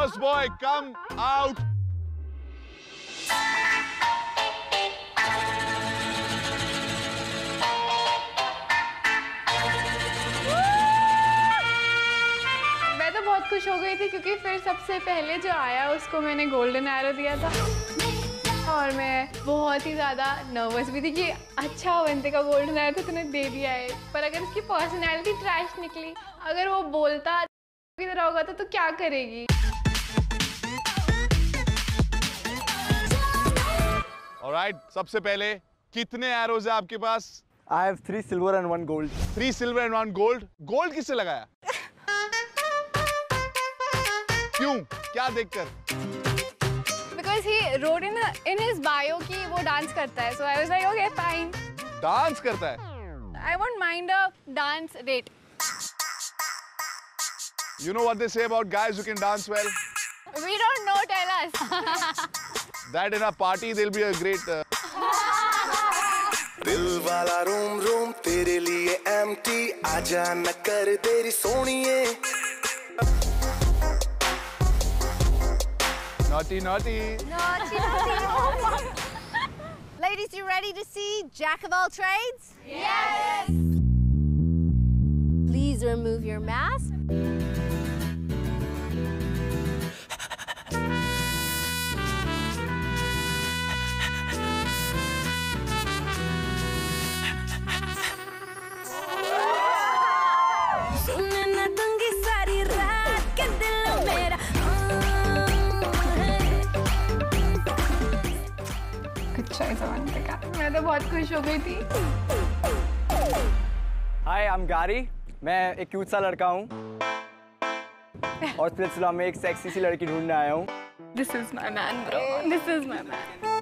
First boy, come out. मैं तो बहुत खुश हो गई थी क्योंकि फिर सबसे पहले जो आया उसको मैंने गोल्डन एरो दिया था और मैं बहुत ही ज़्यादा नर्वस भी थी कि अच्छा बनते का गोल्डन एरो तो तूने दे दिया है, पर अगर उसकी पर्सनैलिटी ट्रैश निकली, अगर वो बोलता की तरह होगा तो क्या करेगी? Alright, सबसे पहले कितने एरोज है आपके पास? I have 3 silver and 1 gold. 3 silver and 1 gold. Gold किससे लगाया? क्यों? क्या देखकर? Because he wrote in his bio कि वो डांस करता है, so I was like okay fine. Dance करता है? I won't mind a dance rate. You know what they say about guys who can dance well? We don't know, tell us. That in a party they'll be a great. दिल वाला room room तेरे लिए empty, आजा न कर तेरी सोनिए. Naughty, naughty. Naughty, naughty. Ladies, you ready to see Jack of all trades? Yes. Please remove your mask. मैं तो बहुत खुश हो गई थी। Hi, I'm Gary. मैं एक क्यूट सा लड़का हूँ और इस सिलसिला में एक सेक्सी सी लड़की ढूंढने आया हूँ। This is my man, bro. This is my man.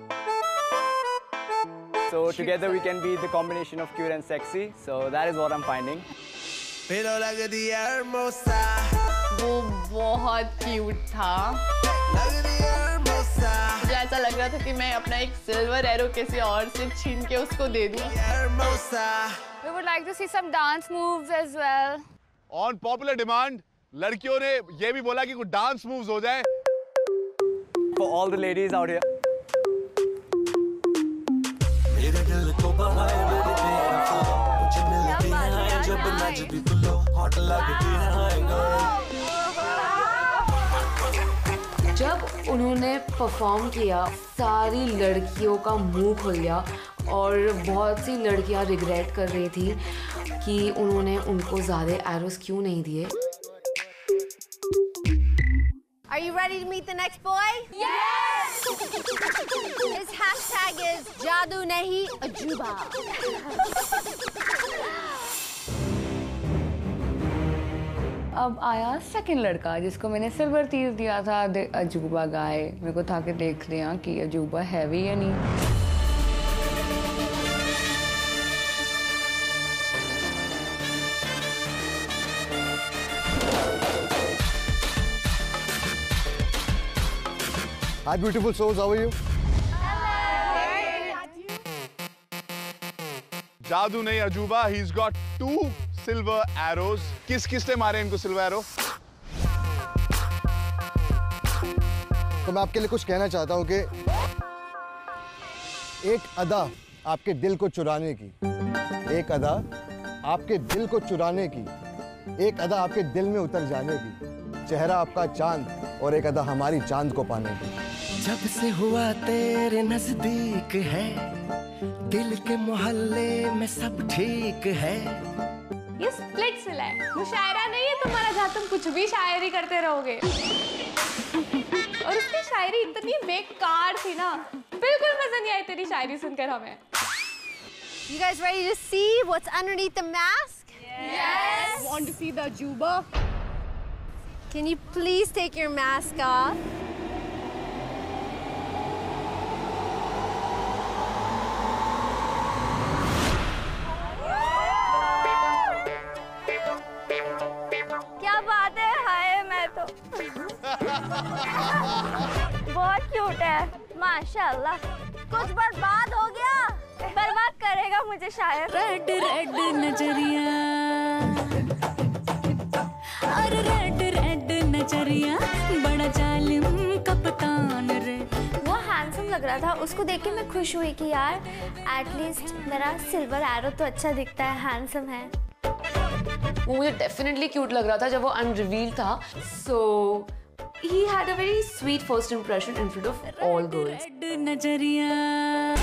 So together we can be the combination of cute and sexy. So that is what I'm finding. Pero लग दिया hermosa. वो बहुत क्यूट था। लग दिया hermosa. मुझे ऐसा लग रहा था कि मैं अपना एक सिल्वर एरो किसी और से छीन के उसको दे दूँ। Hermosa. We would like to see some dance moves as well. On popular demand, लड़कियों ने ये भी बोला कि कुछ डांस मूव्स हो जाए। For all the ladies out here. मेरे दिल को बहाए मेरे तेरा फूल, मुझे मिलती है जब नचती तू लो, हॉट लगती है। जब उन्होंने परफॉर्म किया सारी लड़कियों का मुंह खुल गया और बहुत सी लड़कियां रिग्रेट कर रही थी कि उन्होंने उनको ज़्यादा एरोस क्यों नहीं दिए। Are you ready to meet the next boy? Yes! His hashtag is Jadoo Nahi Ajuba. अब आया सेकंड लड़का जिसको मैंने सिल्वर तीर दिया था। अजूबा गाय मेरे को था कि देख लिया कि अजूबा है भी या नहीं। Hi beautiful souls, how are you? जादू नहीं अजूबा, he's got 2 silver arrows. किसने मारे इनको सिल्वर एरो? तो मैं आपके लिए कुछ कहना चाहता हूँ कि एक अदा आपके दिल को चुराने की, एक अदा आपके दिल को चुराने की, एक अदा आपके दिल में उतर जाने की, चेहरा आपका चांद और एक अदा हमारी चांद को पाने की। जब से हुआ तेरे नजदीक है, दिल के मोहल्ले में सब ठीक है। ये स्प्लिट सिला है, मुशायरा नहीं है तुम्हारा जहाँ तुम कुछ भी शायरी करते रहोगे। और उसकी शायरी इतनी बेकार थी ना, बिल्कुल मजा नहीं आई तेरी शायरी सुनकर हमें। You guys ready to see what's underneath the mask? Yes. Want to see the Juba? Can you please take your mask off? क्या बात है, हाय मैं तो बहुत क्यूट है माशाल्लाह। कुछ बर्बाद हो गया, बर्बाद करेगा मुझे शायद। रेड रेड नजरिया और रेड रेड नजरिया बड़ा बड़ा जालिम कप्तान रे। वो हैंडसम लग रहा था, उसको देख के मैं खुश हुई कि यार एटलीस्ट मेरा सिल्वर एरो तो अच्छा दिखता है, हैंडसम है। वो मुझे डेफिनेटली क्यूट लग रहा था जब वो अनरिवील था। So he had a very sweet first impression in front of all girls. Red नजरिया